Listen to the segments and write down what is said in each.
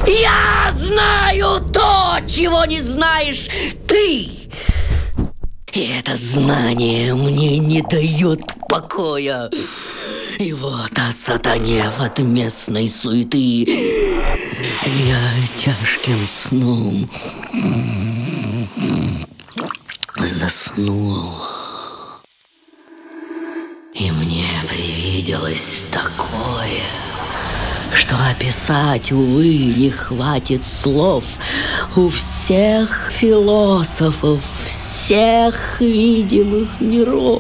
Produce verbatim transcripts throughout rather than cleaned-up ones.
Я знаю то, чего не знаешь ты. И это знание мне не дает покоя. И вот, осатанев от местной суеты, я тяжким сном заснул. И мне привиделось такое, что описать, увы, не хватит слов. У всех философов всех видимых миров.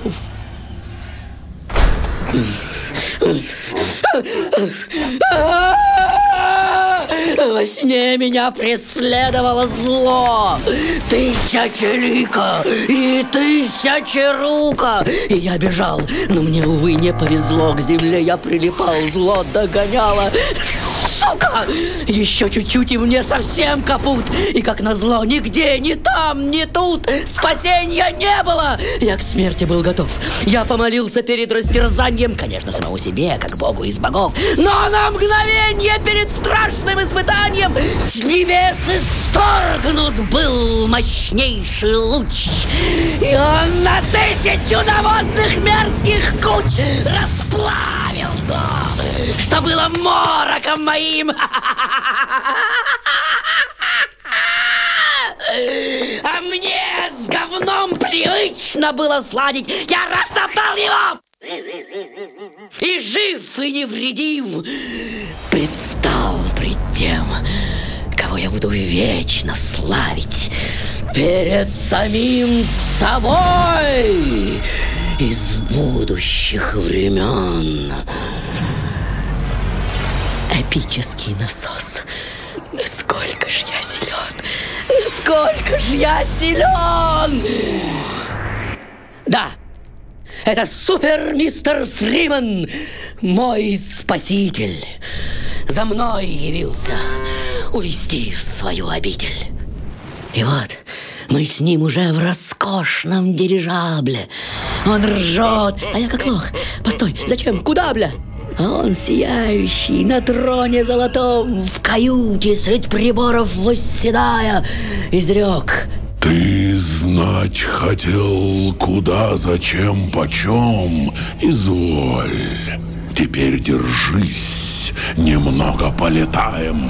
Во сне меня преследовало зло. Тысячелика и тысячерука. И я бежал, но мне, увы, не повезло. К земле я прилипал, зло догоняло. Сука! Еще чуть-чуть, и мне совсем капут. И как назло, нигде, ни там, ни тут спасения не было. Я к смерти был готов. Я помолился перед растерзанием, конечно, самому себе, как Богу из богов. Но на мгновение перед страшным испытанием с небес исторгнут был мощнейший луч. И он на тысячу навозных мерзких куч расплавил то, что было мороком моим. А мне с говном привычно было сладить. Я растоптал его. И жив, и невредим предстал пред тем, кого я буду вечно славить перед самим собой из будущих времен. Эпический насос. Насколько ж я силен! Насколько ж я силен! Да, это супер мистер Фриман, мой спаситель. За мной явился увести в свою обитель. И вот мы с ним уже в роскошном дирижабле. Он ржет, а я как лох. Постой, зачем? Куда, бля? А он сияющий на троне золотом, в каюте средь приборов восседая, изрек: ты знать хотел, куда, зачем, почем? Изволь, теперь держись, немного полетаем.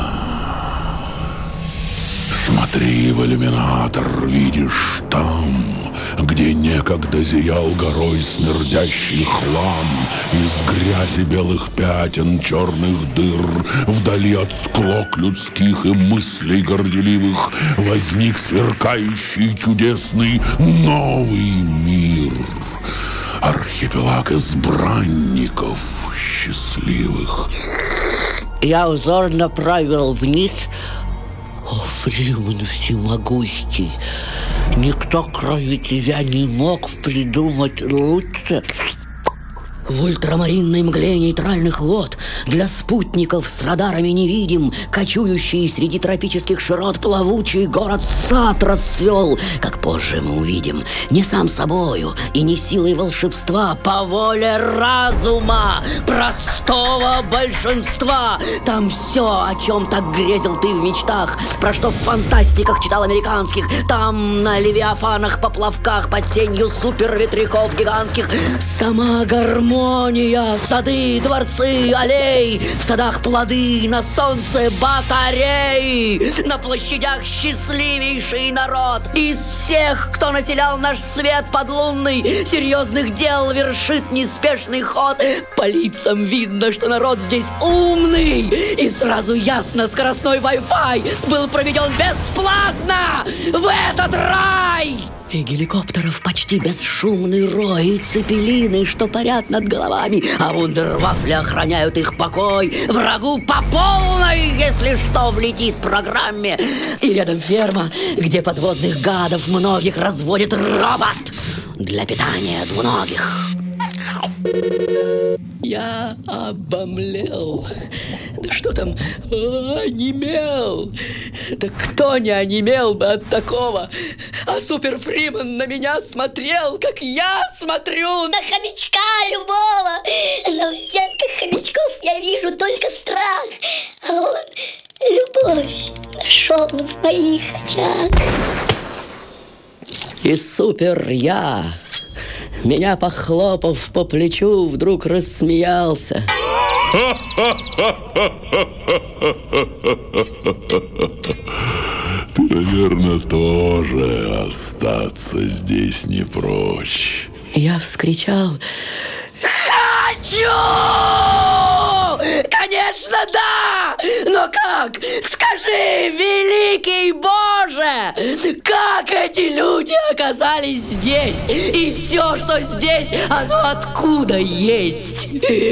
Смотри в иллюминатор, видишь там, где некогда зиял горой смердящий хлам, из грязи белых пятен, черных дыр, вдали от склок людских и мыслей горделивых, возник сверкающий чудесный новый мир. Архипелаг избранников счастливых. Я узор направил вниз. О, Фриман всемогущий, никто, кроме тебя, не мог придумать лучше. В ультрамаринной мгле нейтральных вод для спутников с радарами невидим, кочующий среди тропических широт плавучий город-сад расцвел, как позже мы увидим, не сам собою и не силой волшебства, по воле разума простого большинства. Там все, о чем так грезил ты в мечтах, про что в фантастиках читал американских. Там на левиафанах, поплавках под сенью суперветряков гигантских сама гармония. Гармония, сады, дворцы, аллей, в садах плоды, на солнце батареи, на площадях счастливейший народ. Из всех, кто населял наш свет подлунный, серьезных дел вершит неспешный ход. По лицам видно, что народ здесь умный, и сразу ясно, скоростной Wi-Fi был проведен бесплатно в этот рай. И геликоптеров почти бесшумный рой, и цепелины, что парят над головами, а вундервафли охраняют их покой. Врагу по полной, если что, влетит в программе. И рядом ферма, где подводных гадов многих разводит робот для питания двуногих. Я обомлел. Да что там, онемел. Да кто не онемел бы от такого? А Супер Фриман на меня смотрел, как я смотрю на хомячка любого. Но в всех хомячков я вижу только страх. А он любовь. любовь нашел в моих очах. И супер я, меня похлопав по плечу, вдруг рассмеялся. Ты, наверное, тоже остаться здесь не прочь. Я вскричал: «Хочу! Конечно, да! Но как? Скажи, великий Боже, как эти люди оказались здесь? И все, что здесь, оно откуда есть?»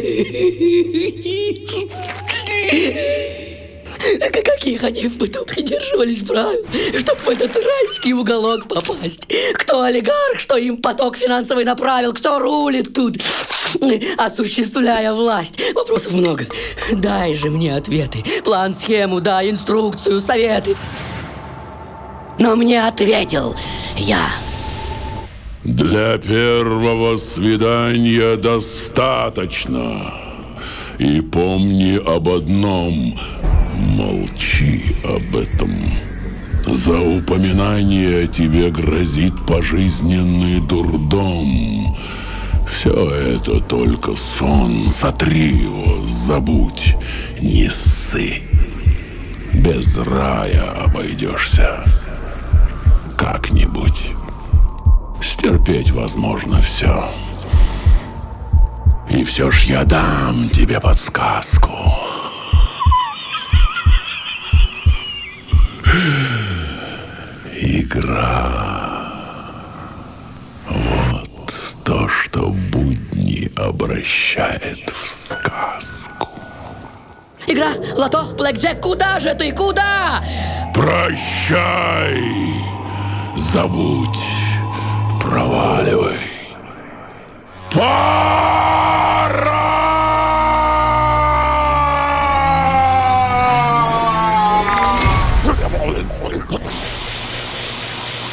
Каких они в быту придерживались правил, чтобы в этот райский уголок попасть? Кто олигарх, что им поток финансовый направил? Кто рулит тут, осуществляя власть? Вопросов много. Дай же мне ответы. План, схему, дай инструкцию, советы. Но мне ответил я. Для первого свидания достаточно. И помни об одном. Молчи об этом. За упоминание тебе грозит пожизненный дурдом. Все это только сон. Сотри его, забудь, не ссы. Без рая обойдешься. Как-нибудь. Стерпеть возможно все. И все ж я дам тебе подсказку. Игра. Вот то, что будни обращает в сказку. Игра, лото, блэкджек, куда же ты, куда? Прощай, забудь, проваливай. Па!